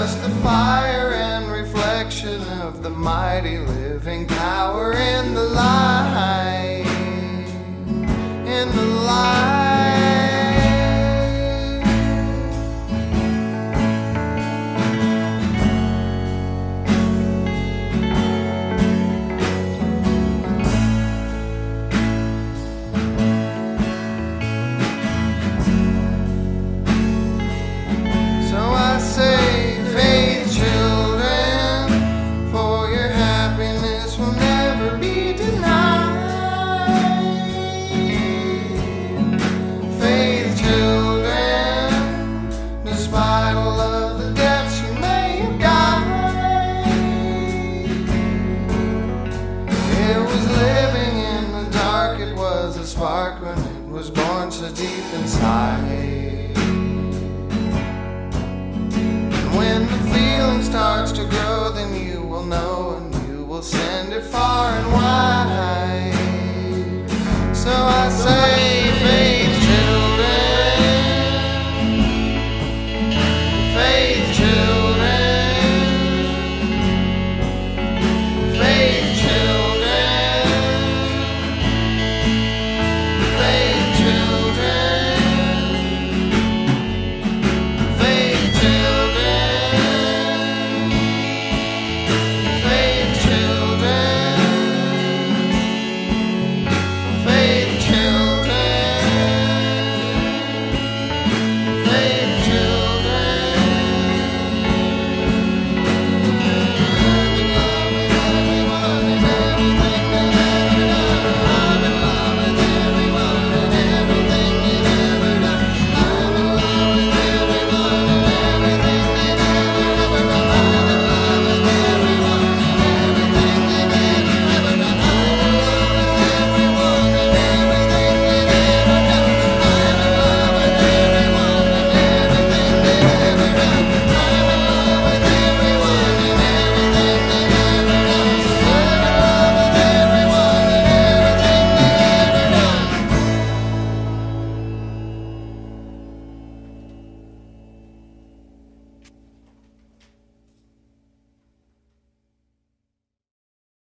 just the fire and reflection of the mighty living power in the light, in the light. Spark when it was born so deep inside. And when the feeling starts to grow, then you will know and you will send it far and wide. So I say